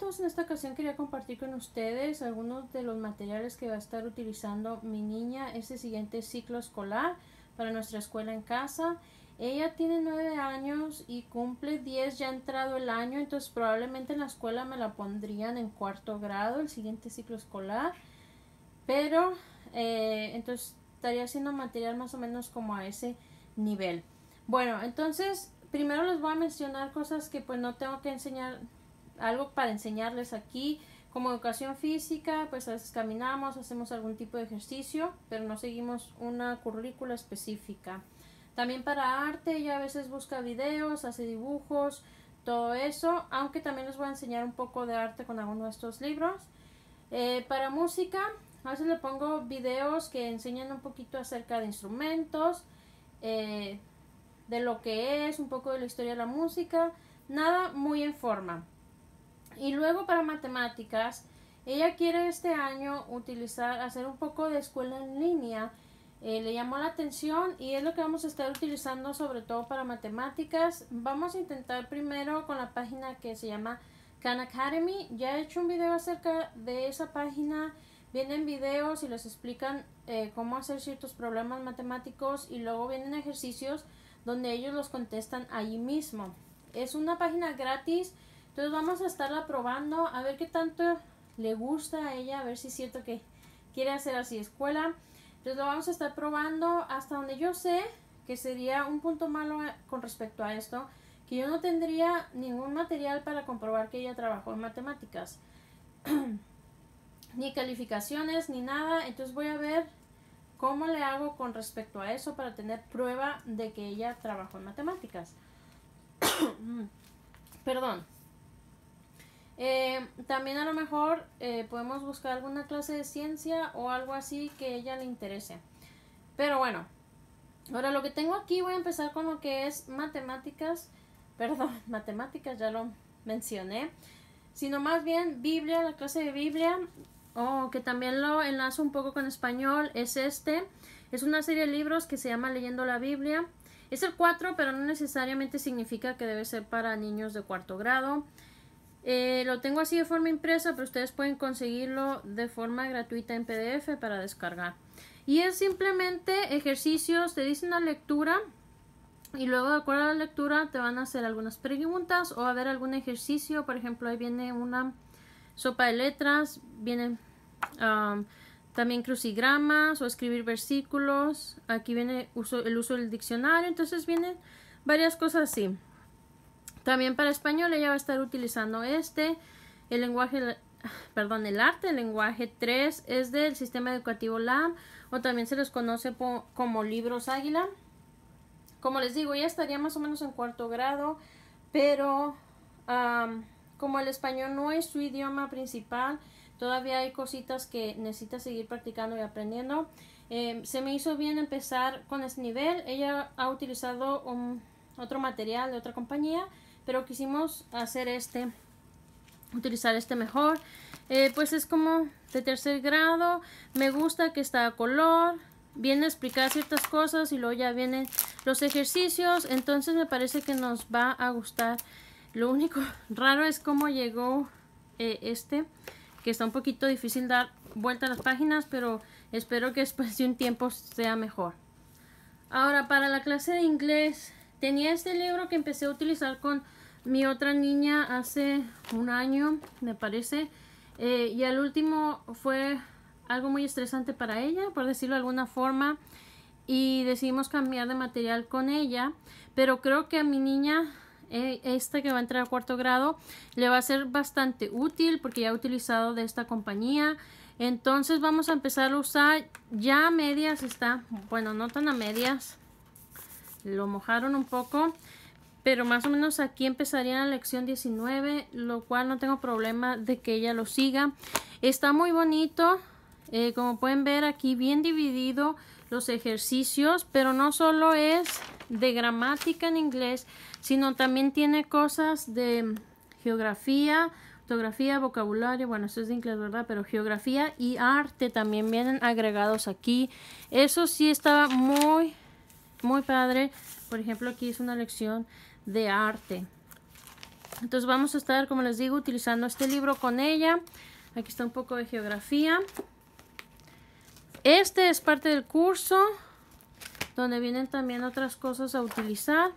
entonces en esta ocasión quería compartir con ustedes algunos de los materiales que va a estar utilizando mi niña este siguiente ciclo escolar para nuestra escuela en casa. Ella tiene 9 años y cumple 10 ya ha entrado el año, entonces probablemente en la escuela me la pondrían en cuarto grado el siguiente ciclo escolar, pero entonces estaría haciendo material más o menos como a ese nivel. Bueno, entonces primero les voy a mencionar cosas que pues no tengo que enseñar, algo para enseñarles aquí. Como educación física, pues a veces caminamos, hacemos algún tipo de ejercicio, pero no seguimos una currícula específica. También para arte, ella a veces busca videos, hace dibujos, todo eso, aunque también les voy a enseñar un poco de arte con algunos de estos libros. Para música, a veces le pongo videos que enseñan un poquito acerca de instrumentos, de lo que es, un poco de la historia de la música, nada muy en forma. Y luego para matemáticas, ella quiere este año hacer un poco de escuela en línea. Le llamó la atención y es lo que vamos a estar utilizando sobre todo para matemáticas. Vamos a intentar primero con la página que se llama Khan Academy. Ya he hecho un video acerca de esa página. Vienen videos y les explican cómo hacer ciertos problemas matemáticos y luego vienen ejercicios donde ellos los contestan allí mismo. Es una página gratis. Entonces vamos a estarla probando a ver qué tanto le gusta a ella, a ver si es cierto que quiere hacer así escuela. Entonces lo vamos a estar probando hasta donde yo sé que sería un punto malo con respecto a esto, que yo no tendría ningún material para comprobar que ella trabajó en matemáticas. Ni calificaciones, ni nada. Entonces voy a ver cómo le hago con respecto a eso para tener prueba de que ella trabajó en matemáticas. Perdón. También a lo mejor podemos buscar alguna clase de ciencia o algo así que a ella le interese. Pero bueno, ahora lo que tengo aquí, voy a empezar con lo que es matemáticas. Perdón, matemáticas ya lo mencioné. Sino más bien Biblia, la clase de Biblia. Que también lo enlazo un poco con español. Es una serie de libros que se llama Leyendo la Biblia. Es el 4, pero no necesariamente significa que debe ser para niños de cuarto grado. Lo tengo así de forma impresa, pero ustedes pueden conseguirlo de forma gratuita en PDF para descargar. Y es simplemente ejercicios, te dicen una lectura y luego de acuerdo a la lectura te van a hacer algunas preguntas o a ver algún ejercicio. Por ejemplo, ahí viene una sopa de letras, vienen también crucigramas o escribir versículos. Aquí viene el uso del diccionario, entonces vienen varias cosas así. También para español ella va a estar utilizando el arte, el lenguaje 3 es del sistema educativo LAM o también se les conoce como libros Águila. Como les digo, ella estaría más o menos en cuarto grado, pero como el español no es su idioma principal, todavía hay cositas que necesita seguir practicando y aprendiendo. Se me hizo bien empezar con ese nivel. Ella ha utilizado otro material de otra compañía, pero quisimos utilizar este mejor. Pues es como de tercer grado. Me gusta que está a color, viene a explicar ciertas cosas y luego ya vienen los ejercicios, entonces me parece que nos va a gustar. Lo único raro es cómo llegó que está un poquito difícil dar vuelta a las páginas, pero espero que después de un tiempo sea mejor. Ahora, para la clase de inglés, tenía este libro que empecé a utilizar con mi otra niña hace un año, me parece. Y al último fue algo muy estresante para ella, por decirlo de alguna forma. Y decidimos cambiar de material con ella. Pero creo que a mi niña, que va a entrar a cuarto grado, le va a ser bastante útil porque ya he utilizado de esta compañía. Entonces vamos a empezar a usar, ya a medias está, bueno, no tan a medias, lo mojaron un poco, pero más o menos aquí empezaría la lección 19, lo cual no tengo problema de que ella lo siga. Está muy bonito, como pueden ver aquí bien dividido los ejercicios, pero no solo es de gramática en inglés, sino también tiene cosas de geografía, ortografía, vocabulario, bueno, eso es de inglés, ¿verdad? Pero geografía y arte también vienen agregados aquí. Eso sí estaba muy, muy padre. Por ejemplo, aquí es una lección de arte. Entonces vamos a estar, como les digo, utilizando este libro con ella. Aquí está un poco de geografía. Este es parte del curso, donde vienen también otras cosas a utilizar.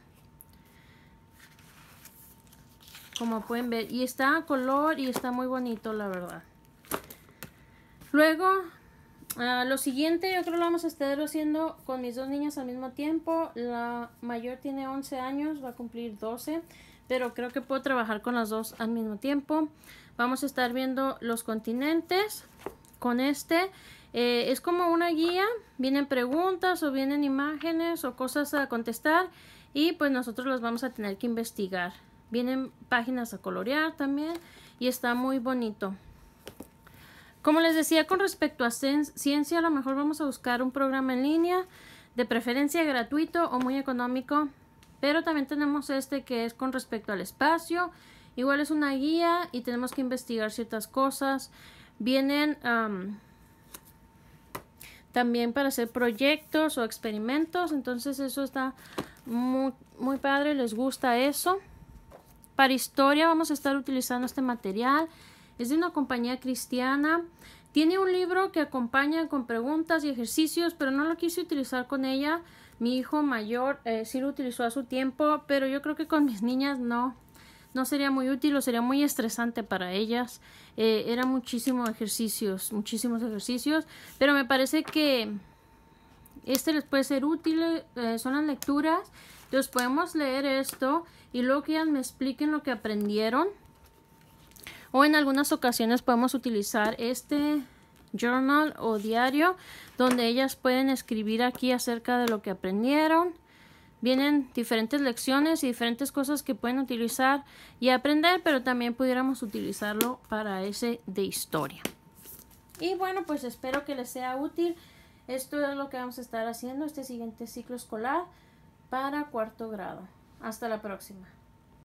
Como pueden ver, y está a color y está muy bonito, la verdad. Luego, lo siguiente yo creo lo vamos a estar haciendo con mis dos niñas al mismo tiempo. La mayor tiene 11 años, va a cumplir 12, pero creo que puedo trabajar con las dos al mismo tiempo. Vamos a estar viendo los continentes con este. Es como una guía, vienen preguntas o vienen imágenes o cosas a contestar y pues nosotros las vamos a tener que investigar. Vienen páginas a colorear también y está muy bonito. Como les decía, con respecto a ciencia, a lo mejor vamos a buscar un programa en línea, de preferencia gratuito o muy económico, pero también tenemos este que es con respecto al espacio. Igual es una guía y tenemos que investigar ciertas cosas. Vienen también para hacer proyectos o experimentos, entonces eso está muy padre, les gusta eso. Para historia vamos a estar utilizando este material. Es de una compañía cristiana. Tiene un libro que acompaña con preguntas y ejercicios, pero no lo quise utilizar con ella. Mi hijo mayor sí lo utilizó a su tiempo, pero yo creo que con mis niñas no sería muy útil o sería muy estresante para ellas. Eran muchísimos ejercicios, pero me parece que este les puede ser útil. Son las lecturas. Entonces podemos leer esto y luego que ellas me expliquen lo que aprendieron. O en algunas ocasiones podemos utilizar este journal o diario donde ellas pueden escribir aquí acerca de lo que aprendieron. Vienen diferentes lecciones y diferentes cosas que pueden utilizar y aprender, pero también pudiéramos utilizarlo para ese de historia. Y bueno, pues espero que les sea útil. Esto es lo que vamos a estar haciendo este siguiente ciclo escolar para cuarto grado. Hasta la próxima.